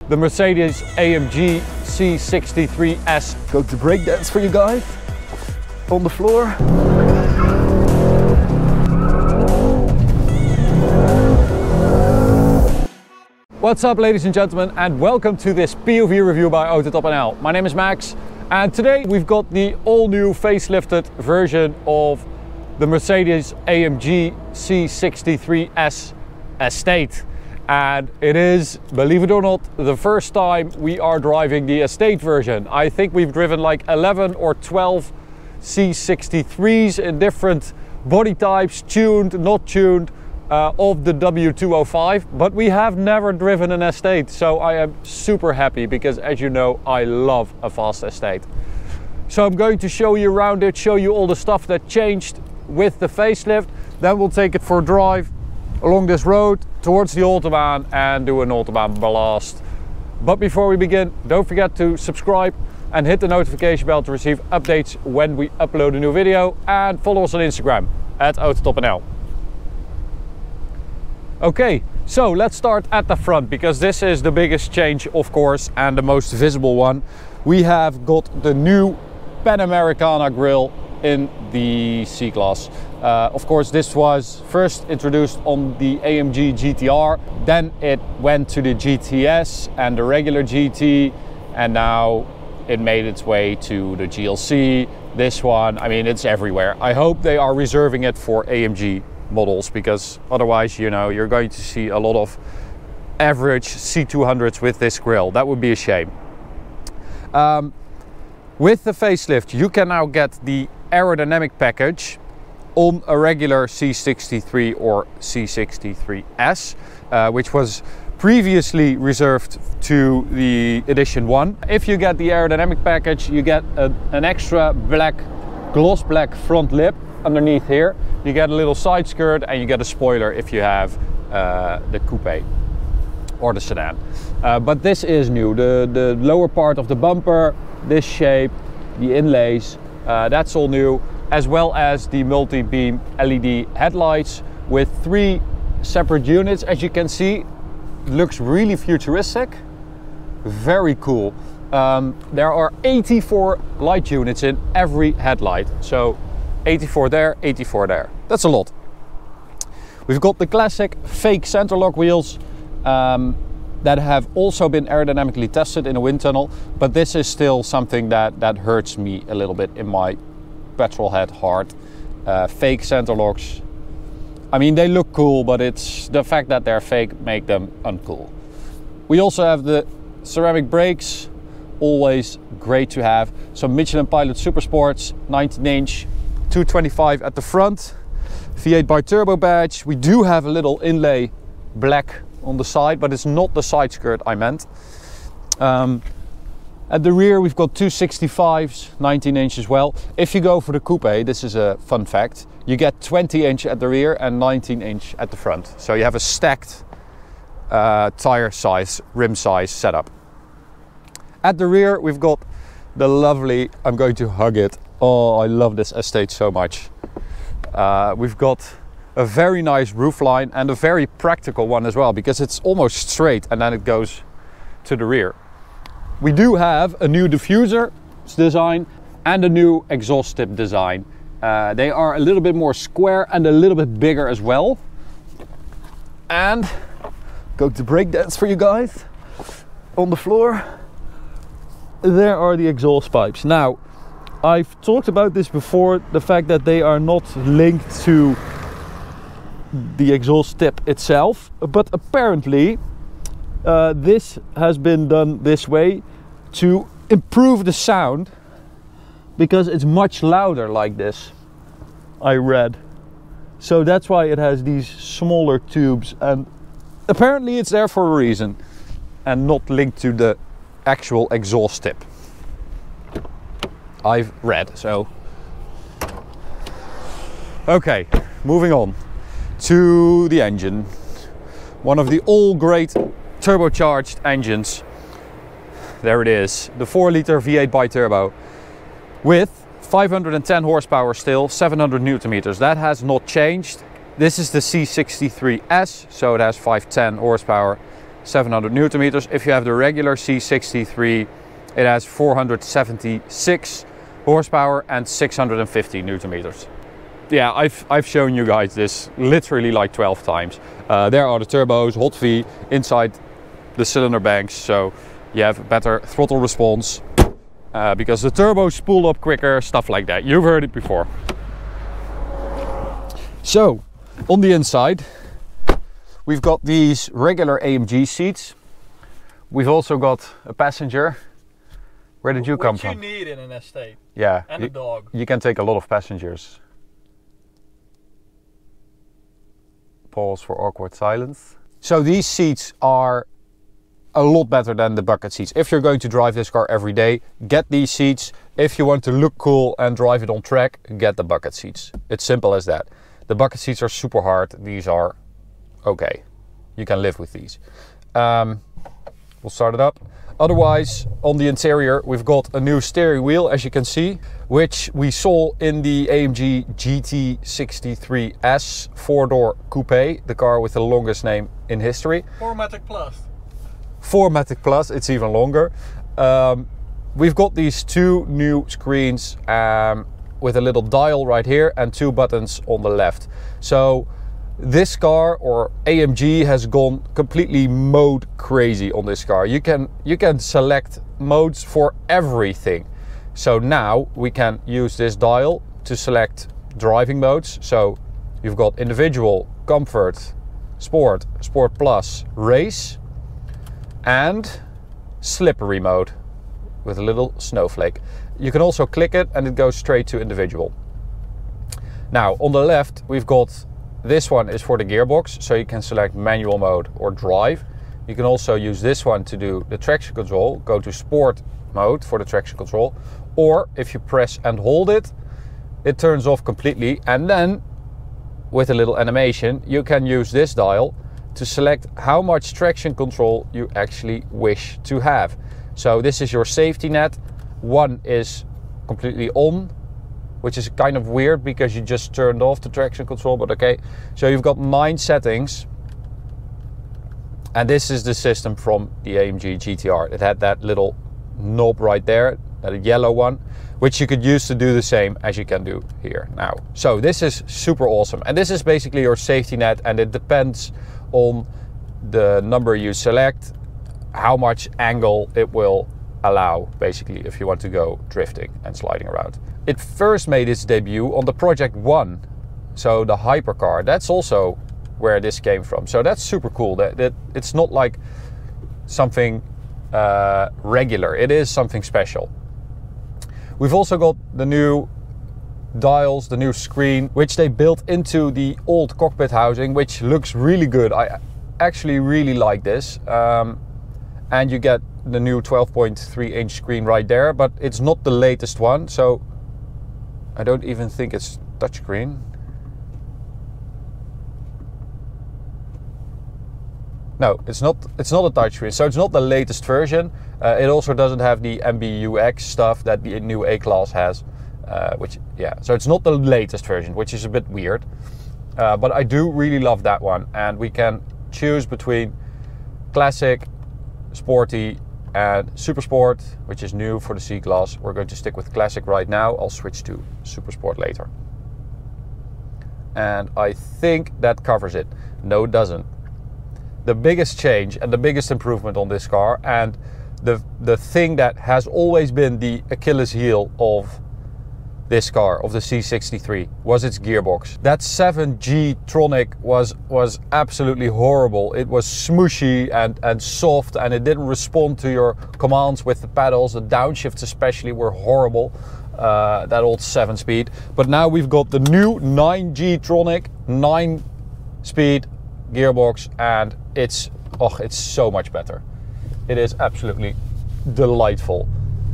The Mercedes AMG C63S. Go to breakdance for you guys on the floor. What's up, ladies and gentlemen, and welcome to this POV review by AutoTopNL. My name is Max, and today we've got the all-new facelifted version of the Mercedes AMG C63S Estate. And it is, believe it or not, the first time we are driving the estate version. I think we've driven like 11 or 12 C63s in different body types, tuned, not tuned, of the W205, but we have never driven an estate. So I am super happy because, as you know, I love a fast estate. So I'm going to show you around it, show you all the stuff that changed with the facelift. Then we'll take it for a drive along this road towards the Autobahn and do an Autobahn blast. But before we begin, don't forget to subscribe and hit the notification bell to receive updates when we upload a new video, and follow us on Instagram at AutoTopNL. Okay, so let's start at the front because this is the biggest change, of course, and the most visible one. We have got the new Panamericana grille in the C-Class. Of course, this was first introduced on the AMG GTR, then it went to the GTS and the regular GT, and now it made its way to the GLC. This one, I mean, it's everywhere. I hope they are reserving it for AMG models, because otherwise, you know, you're going to see a lot of average C200s with this grille. That would be a shame. With the facelift, you can now get the aerodynamic package on a regular C63 or C63S, which was previously reserved to the Edition 1. If you get the aerodynamic package, you get an extra black, gloss black front lip underneath here. You get a little side skirt and you get a spoiler if you have the coupe or the sedan. But this is new. The lower part of the bumper, this shape, the inlays, that's all new, as well as the multi-beam LED headlights with 3 separate units. As you can see, looks really futuristic, very cool. There are 84 light units in every headlight, so 84 there, 84 there. That's a lot. We've got the classic fake center lock wheels that have also been aerodynamically tested in a wind tunnel, but this is still something that hurts me a little bit in my petrol head heart. Fake center locks, I mean, they look cool, but it's the fact that they're fake make them uncool. We also have the ceramic brakes, always great to have. Some Michelin Pilot Super Sports, 19-inch, 225 at the front, V8 bi-turbo badge. We do have a little inlay black on the side, but it's not the side skirt I meant. At the rear we've got 265s, 19-inch as well. If you go for the coupe, this is a fun fact, you get 20-inch at the rear and 19-inch at the front. So you have a stacked tire size, rim size setup. At the rear we've got the lovely, I'm going to hug it, oh, I love this estate so much. We've got a very nice roofline and a very practical one as well, because it's almost straight and then it goes to the rear. We do have a new diffuser design and a new exhaust tip design. They are a little bit more square and a little bit bigger as well. And Go to breakdance for you guys on the floor. There are the exhaust pipes. Now, I've talked about this before, the fact that they are not linked to the exhaust tip itself, but apparently this has been done this way to improve the sound, because it's much louder like this, I read. So that's why it has these smaller tubes, and apparently it's there for a reason and not linked to the actual exhaust tip. I've read, so. Okay, moving on to the engine. One of the all great turbocharged engines. There it is, the 4-liter V8 bi-turbo with 510 horsepower still, 700 Newton meters. That has not changed. This is the C63S, so it has 510 horsepower 700 Newton meters. If you have the regular C63, it has 476 horsepower and 650 Newton meters. Yeah, I've shown you guys this literally like 12 times. There are the turbos, hot V inside the cylinder banks, so you have better throttle response because the turbos spool up quicker, stuff like that. You've heard it before. So, on the inside, we've got these regular AMG seats. We've also got a passenger. Where did you come from? Which you need in an estate. Yeah. And a dog. You can take a lot of passengers. Pause for awkward silence. So these seats are a lot better than the bucket seats. If you're going to drive this car every day, get these seats. If you want to look cool and drive it on track, get the bucket seats. It's simple as that. The bucket seats are super hard. These are okay. You can live with these. We'll start it up. Otherwise, on the interior, we've got a new steering wheel, as you can see, which we saw in the AMG GT63S 4-door coupe, the car with the longest name in history. 4MATIC Plus. 4MATIC Plus, it's even longer. We've got these two new screens with a little dial right here and two buttons on the left. So this car, or AMG, has gone completely mode crazy on this car. You can select modes for everything. So now we can use this dial to select driving modes. So you've got individual, comfort, sport, sport plus, race, and slippery mode with a little snowflake. You can also click it and it goes straight to individual. Now on the left, we've got this one is for the gearbox, so you can select manual mode or drive. You can also use this one to do the traction control, go to sport mode for the traction control, or if you press and hold it, it turns off completely, and then with a little animation you can use this dial to select how much traction control you actually wish to have. So this is your safety net. One is completely on, which is kind of weird because you just turned off the traction control, but okay. So you've got 9 settings. And this is the system from the AMG GTR. It had that little knob right there, that yellow one, which you could use to do the same as you can do here now. So this is super awesome. And this is basically your safety net, and it depends on the number you select, how much angle it will allow, basically, if you want to go drifting and sliding around. It first made its debut on the Project 1, so the hypercar. That's also where this came from. So that's super cool. That it's not like something regular. It is something special. We've also got the new dials, the new screen, which they built into the old cockpit housing, which looks really good. I actually really like this. And you get the new 12.3-inch screen right there, but it's not the latest one, so I don't even think it's touchscreen. No, it's not a touchscreen, so it's not the latest version. It also doesn't have the MBUX stuff that the new A-Class has, so it's not the latest version, which is a bit weird. But I do really love that one, and we can choose between classic, sporty, and super sport, which is new for the C-Class. We're going to stick with classic right now. I'll switch to super sport later. And I think that covers it. No, it doesn't. The biggest change and the biggest improvement on this car, and the thing that has always been the Achilles heel of this car, of the C63, was its gearbox. That 7G Tronic was absolutely horrible. It was smooshy and soft, and it didn't respond to your commands with the pedals. The downshifts especially were horrible, that old 7-speed. But now we've got the new 9G Tronic, 9-speed gearbox, and it's so much better. It is absolutely delightful.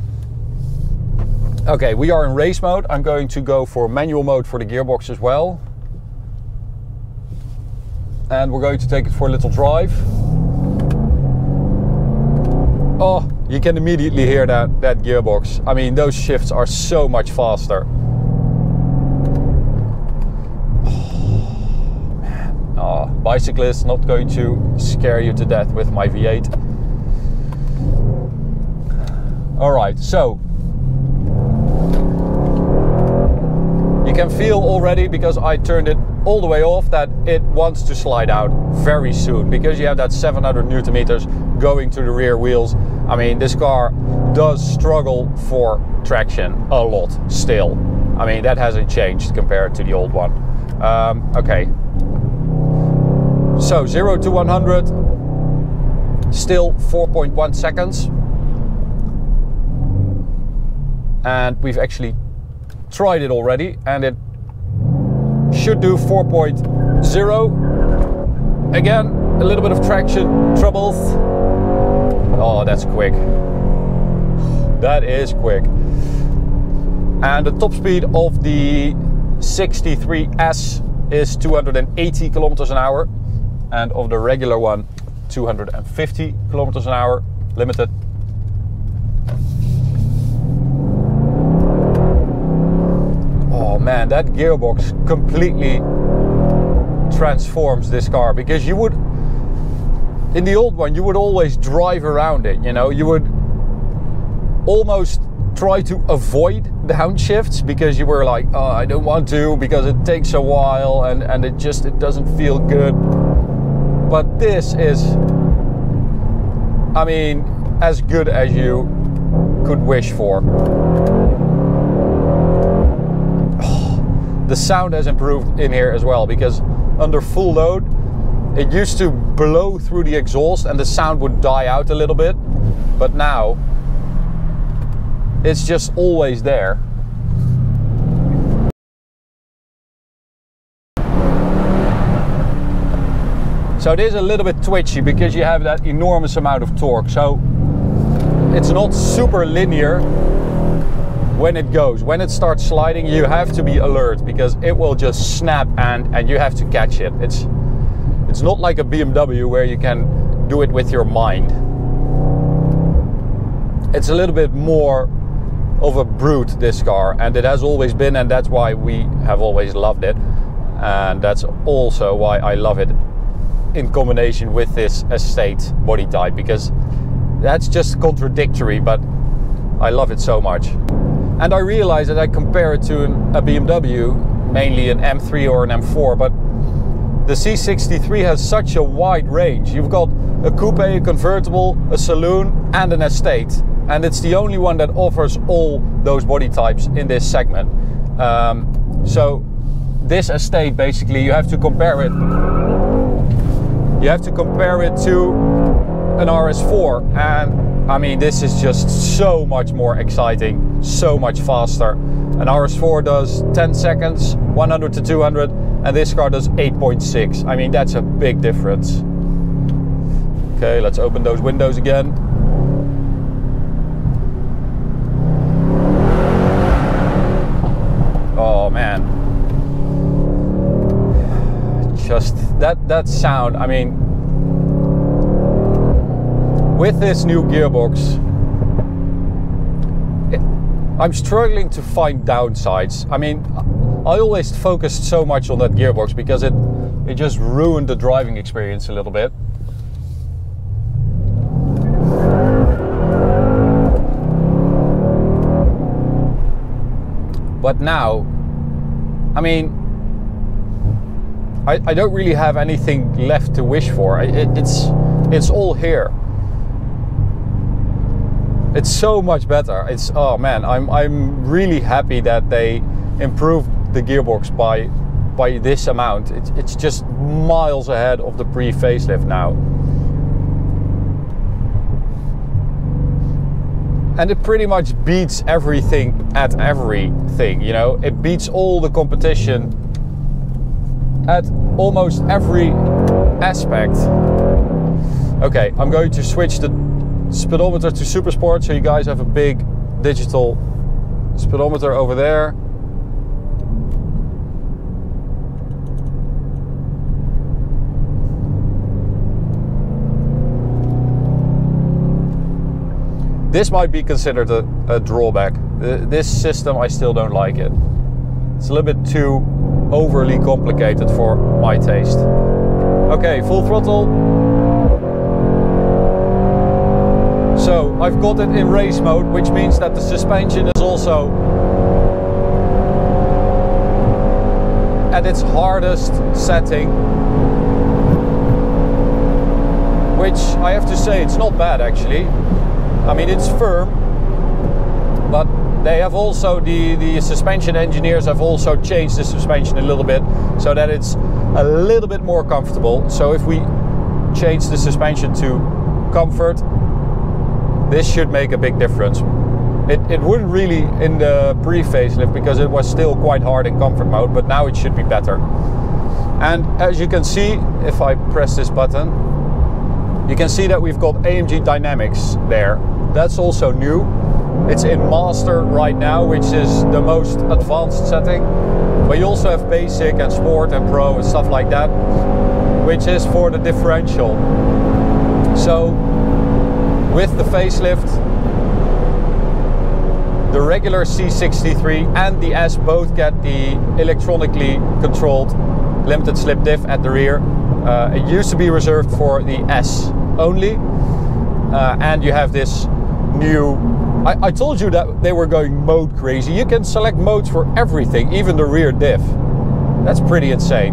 Okay, we are in race mode. I'm going to go for manual mode for the gearbox as well. And we're going to take it for a little drive. Oh, you can immediately hear that gearbox. I mean, those shifts are so much faster. Oh, man. Oh. bicyclist, not going to scare you to death with my V8. Alright, so you can feel already, because I turned it all the way off, that it wants to slide out very soon, because you have that 700 Newton meters going to the rear wheels. I mean, this car does struggle for traction a lot still. I mean, that hasn't changed compared to the old one. Okay, so 0 to 100 still 4.1 seconds, and we've actually tried it already, and it should do 4.0. Again, a little bit of traction troubles. Oh, that's quick. That is quick. And the top speed of the 63S is 280 kilometers an hour, and of the regular one 250 kilometers an hour limited. Oh man, that gearbox completely transforms this car, because you would, in the old one, you would always drive around it, you know, you would almost try to avoid downshifts because you were like, oh, I don't want to, because it takes a while and it doesn't feel good. But this is, I mean, as good as you could wish for. The sound has improved in here as well, because under full load it used to blow through the exhaust and the sound would die out a little bit, but now it's just always there. So it is a little bit twitchy because you have that enormous amount of torque, so it's not super linear when it goes. When it starts sliding, you have to be alert, because it will just snap and you have to catch it. It's not like a BMW where you can do it with your mind. It's a little bit more of a brute, this car, and it has always been, and that's why we have always loved it, and that's also why I love it in combination with this estate body type, because that's just contradictory, but I love it so much. And I realize that I compare it to a BMW, mainly an M3 or an M4, but the C63 has such a wide range. You've got a coupe, a convertible, a saloon, and an estate, and it's the only one that offers all those body types in this segment. So this estate, basically, you have to compare it. You have to compare it to an RS4, and I mean, this is just so much more exciting, so much faster. An RS4 does 10 seconds, 100 to 200, and this car does 8.6. I mean, that's a big difference. Okay, let's open those windows again. Oh man. Just that sound, I mean, with this new gearbox, I'm struggling to find downsides. I mean, I always focused so much on that gearbox because it just ruined the driving experience a little bit. But now, I mean, I don't really have anything left to wish for. It's all here. It's so much better. It's, oh man, I'm really happy that they improved the gearbox by this amount. It's just miles ahead of the pre-facelift now. And it pretty much beats everything at everything, you know? It beats all the competition at almost every aspect. Okay, I'm going to switch the speedometer to Super Sport so you guys have a big digital speedometer over there. This might be considered a drawback. This system, I still don't like it. It's a little bit too overly complicated for my taste. Okay, full throttle. So I've got it in race mode, which means that the suspension is also at its hardest setting, which I have to say it's not bad actually. I mean, it's firm, but they have also, the suspension engineers have also changed the suspension a little bit so that it's a little bit more comfortable. So if we change the suspension to comfort, this should make a big difference. It wouldn't really in the pre-facelift because it was still quite hard in comfort mode, but now it should be better. And as you can see, if I press this button, you can see that we've got AMG Dynamics there. That's also new. It's in Master right now, which is the most advanced setting. But you also have Basic and Sport and Pro and stuff like that, which is for the differential. So with the facelift, the regular C63 and the S both get the electronically controlled limited slip diff at the rear. It used to be reserved for the S only, and you have this new, I told you that they were going mode crazy. You can select modes for everything, even the rear diff. That's pretty insane.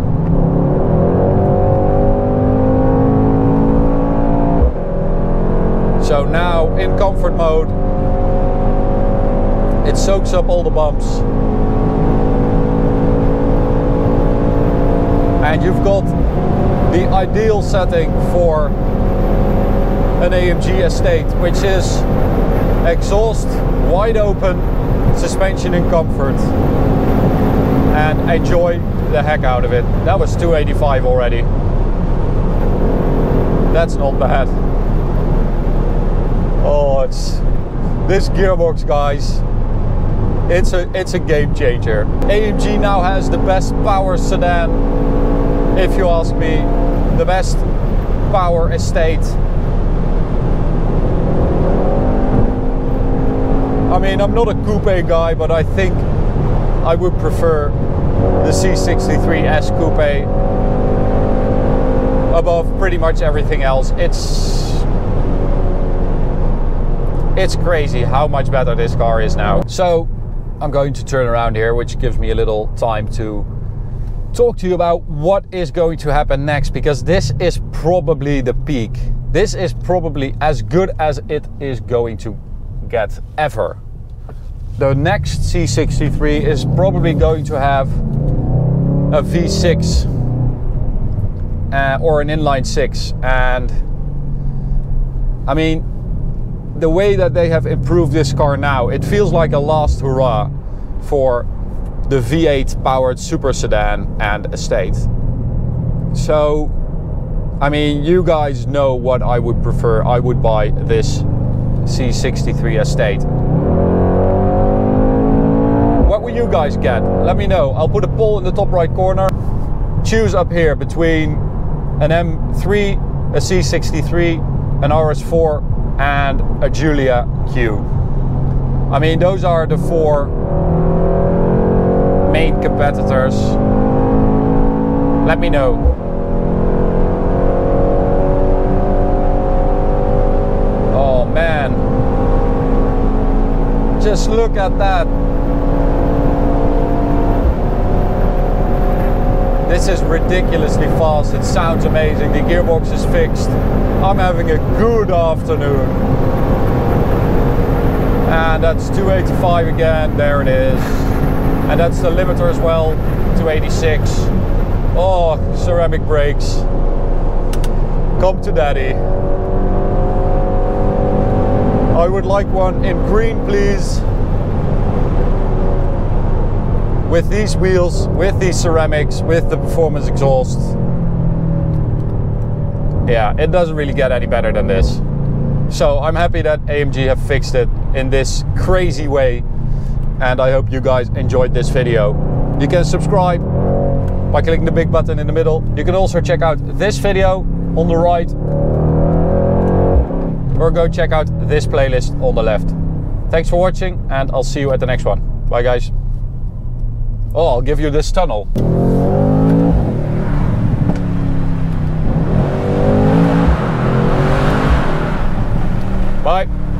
So now in comfort mode, it soaks up all the bumps. And you've got the ideal setting for an AMG estate, which is exhaust wide open, suspension in comfort, and enjoy the heck out of it. That was 285 already. That's not bad. Oh, it's this gearbox, guys. It's a game changer. AMG now has the best power sedan, if you ask me, the best power estate. I mean, I'm not a coupe guy, but I think I would prefer the C63S coupe above pretty much everything else. It's crazy how much better this car is now. So I'm going to turn around here, which gives me a little time to talk to you about what is going to happen next, because this is probably the peak. This is probably as good as it is going to get ever. The next C63 is probably going to have a V6 or an inline 6, and I mean, the way that they have improved this car now, it feels like a last hurrah for the V8 powered super sedan and estate. So, I mean, you guys know what I would prefer. I would buy this C63 estate. What will you guys get? Let me know. I'll put a poll in the top right corner. Choose up here between an M3, a C63, an RS4, and a Giulia Q. I mean, those are the four main competitors. Let me know. Oh man, just look at that. This is ridiculously fast. It sounds amazing. The gearbox is fixed. I'm having a good afternoon. And that's 285 again. There it is. And that's the limiter as well. 286. Oh, ceramic brakes. Come to daddy. I would like one in green, please. With these wheels, with these ceramics, with the performance exhaust. Yeah, it doesn't really get any better than this. So I'm happy that AMG have fixed it in this crazy way. And I hope you guys enjoyed this video. You can subscribe by clicking the big button in the middle. You can also check out this video on the right. Or go check out this playlist on the left. Thanks for watching, and I'll see you at the next one. Bye guys. Oh, I'll give you this tunnel. Bye.